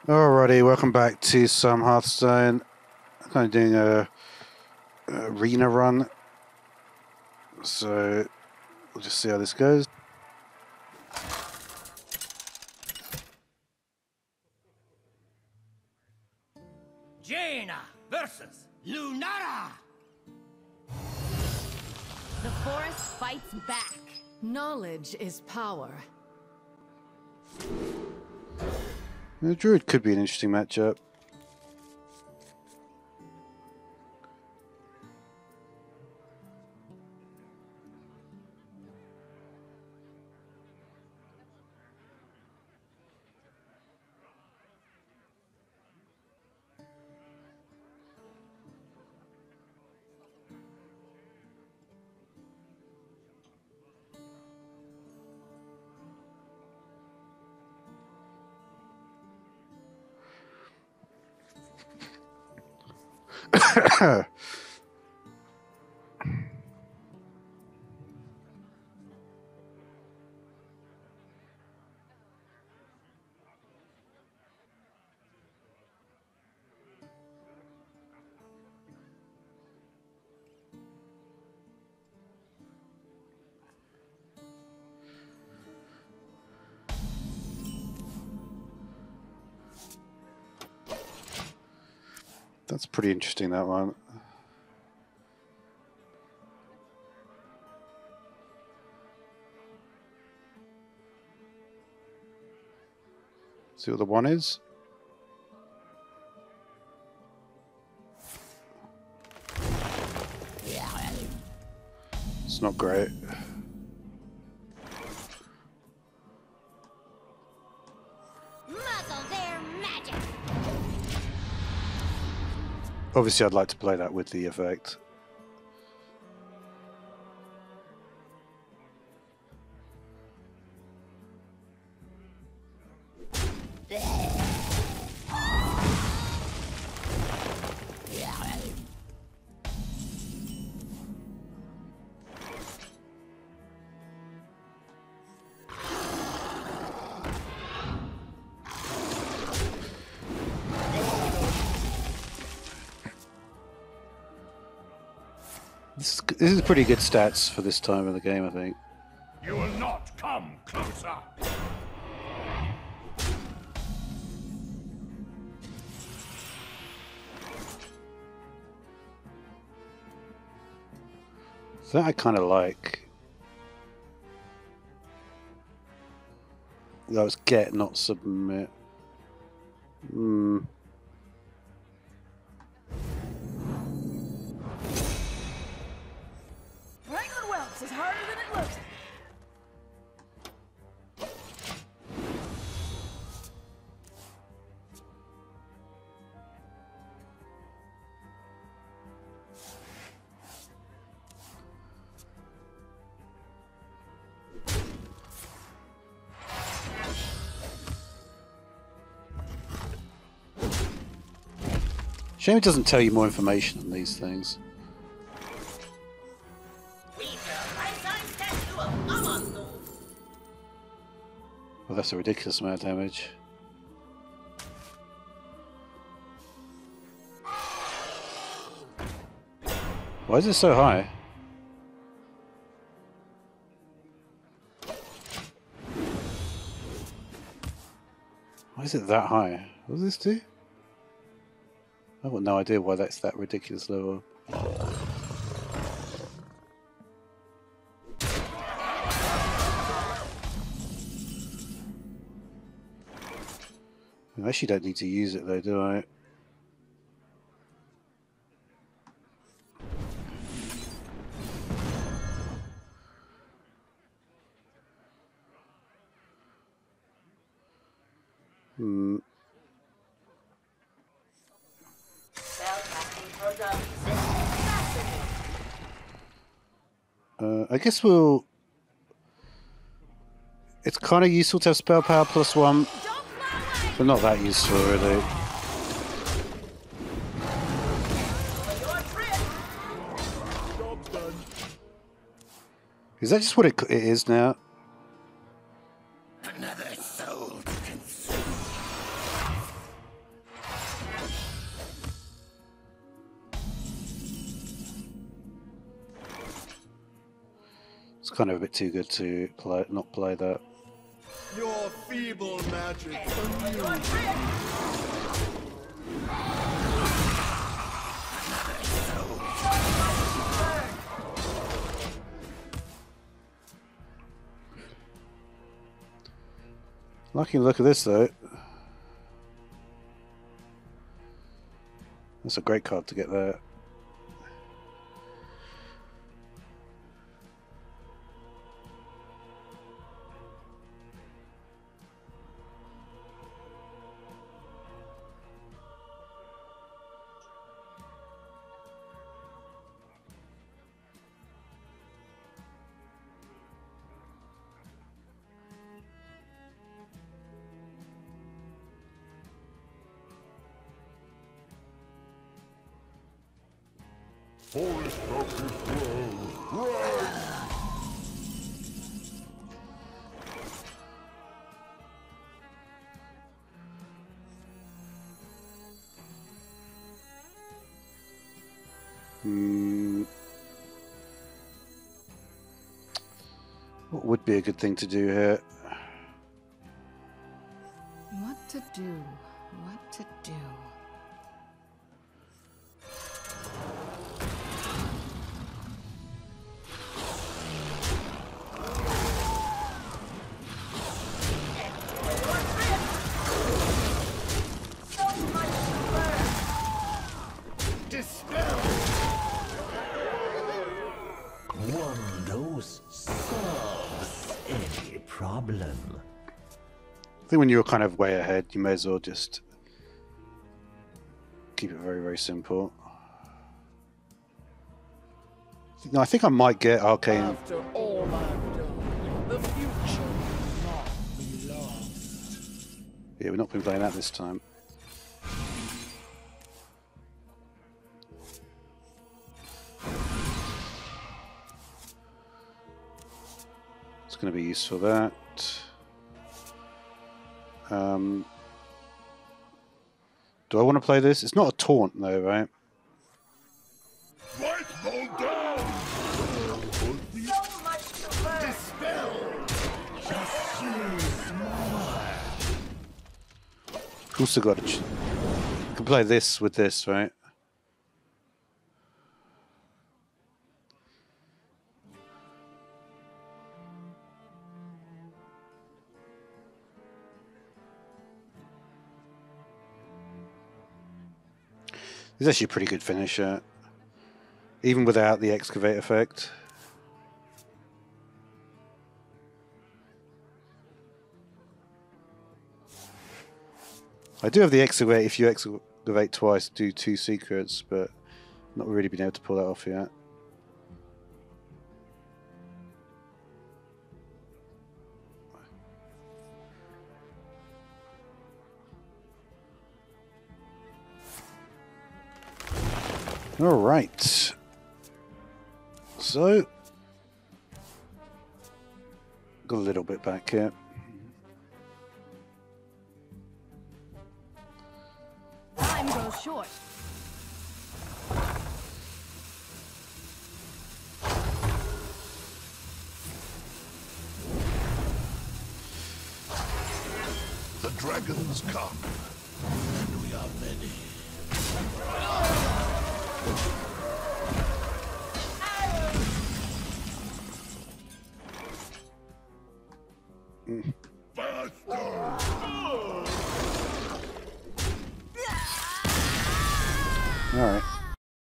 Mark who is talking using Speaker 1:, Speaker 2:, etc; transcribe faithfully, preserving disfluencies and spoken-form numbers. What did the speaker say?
Speaker 1: Alrighty, welcome back to some Hearthstone. I'm kind of doing a, a arena run, so we'll just see how this goes.
Speaker 2: Jaina versus Lunara.
Speaker 3: The forest fights back. Knowledge is power.
Speaker 1: The Druid could be an interesting matchup. That's pretty interesting, that one. See what the one is? It's not great.
Speaker 3: Muzzle their magic.
Speaker 1: Obviously, I'd like to play that with the effect. This is, this is pretty good stats for this time of the game, I think.
Speaker 2: You will not come closer.
Speaker 1: So that I kind of like. That was get, not submit. Hmm.
Speaker 3: Wrangling whelps is harder than it looks.
Speaker 1: Shame it doesn't tell you more information on these things. Well, that's a ridiculous amount of damage. Why is it so high? Why is it that high? What does this do? I've got no idea why that's that ridiculous level. I actually don't need to use it though, do I? Hmm. Uh, I guess we'll... It's kind of useful to have spell power plus one, but not that useful really. Is that just what it, it is now?
Speaker 2: Another soul to consume.
Speaker 1: It's kind of a bit too good to play, not play that.
Speaker 4: Your feeble magic amused.
Speaker 1: Lucky look at this though. That's a great card to get there.
Speaker 5: Forest focus grow. Rise!
Speaker 1: Hmm. What would be a good thing to do here?
Speaker 3: What to do? What to do?
Speaker 6: One dose solves any problem.
Speaker 1: I think when you're kind of way ahead, you may as well just keep it very, very simple. No, I think I might get Arcane.
Speaker 4: After all I've done, the future will not be lost.
Speaker 1: Yeah, we're not going to be playing that this time. It's going to be useful that. Um, do I want to play this? It's not a taunt though, right?
Speaker 5: Right ball down!
Speaker 1: Also got to. Ch you can play this with this, right? It's actually a pretty good finisher, even without the excavate effect. I do have the excavate if you excavate twice, do two secrets, but not really been able to pull that off yet. All right. So, got a little bit back here.
Speaker 3: Time goes short.
Speaker 5: The dragons come, and we are many.
Speaker 1: Mm. All right.